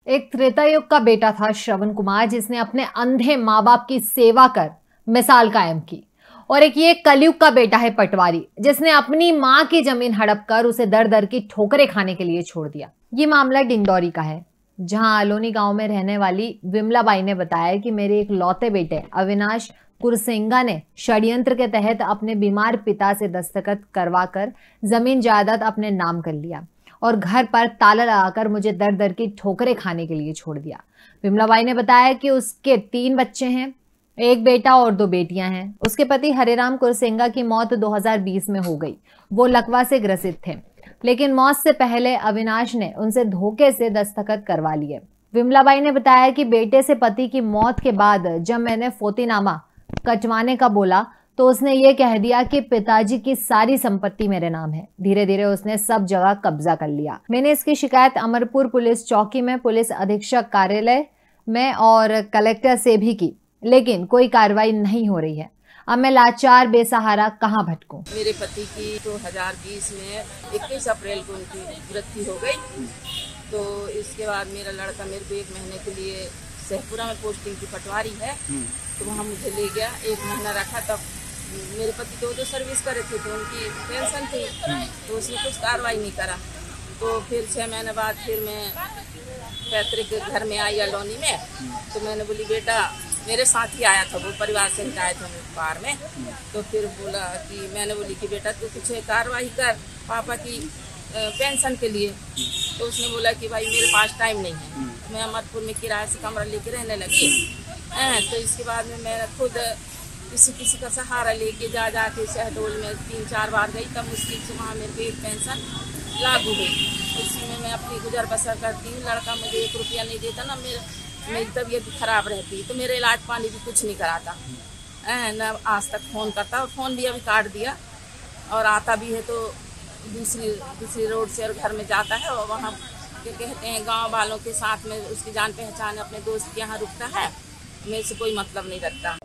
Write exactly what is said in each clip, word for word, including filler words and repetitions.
एक त्रेता युग का बेटा था श्रवण कुमार, जिसने अपने अंधे माँ बाप की सेवा कर मिसाल कायम की। और एक ये कलयुग का बेटा है पटवारी, जिसने अपनी माँ की जमीन हड़प कर उसे दर दर की ठोकरें खाने के लिए छोड़ दिया। ये मामला डिंडौरी का है, जहां आलोनी गांव में रहने वाली विमलाबाई ने बताया कि मेरे एक लौते बेटे अविनाश कुरसेंगा ने षड्यंत्र के तहत अपने बीमार पिता से दस्तखत करवाकर जमीन जायदाद अपने नाम कर लिया और घर पर ताला लगाकर मुझे दर दर की ठोकरें खाने के लिए छोड़ दिया। विमलाबाई ने बताया कि उसके तीन बच्चे हैं, एक बेटा और दो बेटियां हैं। उसके पति हरेराम कुरसेंगा की मौत दो हज़ार बीस में हो गई। वो लकवा से ग्रसित थे, लेकिन मौत से पहले अविनाश ने उनसे धोखे से दस्तखत करवा लिए। विमलाबाई ने बताया कि बेटे से पति की मौत के बाद जब मैंने फोतीनामा कटवाने का बोला तो उसने ये कह दिया कि पिताजी की सारी संपत्ति मेरे नाम है। धीरे धीरे उसने सब जगह कब्जा कर लिया। मैंने इसकी शिकायत अमरपुर पुलिस चौकी में, पुलिस अधीक्षक कार्यालय में और कलेक्टर से भी की, लेकिन कोई कार्रवाई नहीं हो रही है। अब मैं लाचार बेसहारा कहाँ भटकूं? मेरे पति की दो हज़ार बीस में इक्कीस अप्रैल को उनकी मृत्यु हो गई। तो इसके बाद मेरा लड़का मेरे को एक महीने के लिए सहपुरा में पोस्टिंग की पटवारी है, तो वहाँ मुझे ले गया। एक महीना रखा, तब मेरे पति तो जो सर्विस करे थे तो उनकी पेंशन थी, तो उसने कुछ कार्रवाई नहीं करा। तो फिर छः महीने बाद फिर मैं पैतृक घर में आई अलोनी में, तो मैंने बोली बेटा, मेरे साथ ही आया था वो, परिवार से आए थे बाहर में। तो फिर बोला कि मैंने बोली कि बेटा तू कुछ कार्रवाई कर पापा की पेंशन के लिए। तो उसने बोला कि भाई मेरे पास टाइम नहीं है। तो मैं अमरपुर में किराए से कमरा लेके रहने लगी। तो इसके बाद में मैं खुद किसी किसी का सहारा लेके जा जा के शहडोल में तीन चार बार गई, तब मुश्किल से वहाँ मेरे को एक पेंशन लागू हुई। उसी में मैं अपनी गुजर बसर करती हूँ। लड़का मुझे एक रुपया नहीं देता ना, मेरे मेरी तबीयत भी खराब रहती, तो मेरे इलाज पानी भी कुछ नहीं कराता न आज तक फ़ोन करता, और फ़ोन भी अभी काट दिया। और आता भी है तो दूसरी दूसरी रोड से और घर में जाता है, और वहाँ क्या कहते हैं गांव वालों के साथ में उसकी जान पहचान अपने दोस्त के यहाँ रुकता है। मेरे से कोई मतलब नहीं रखता।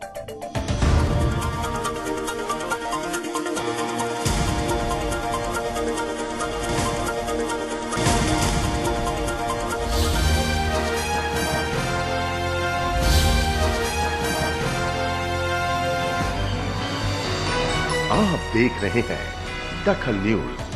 आप देख रहे हैं दखल न्यूज।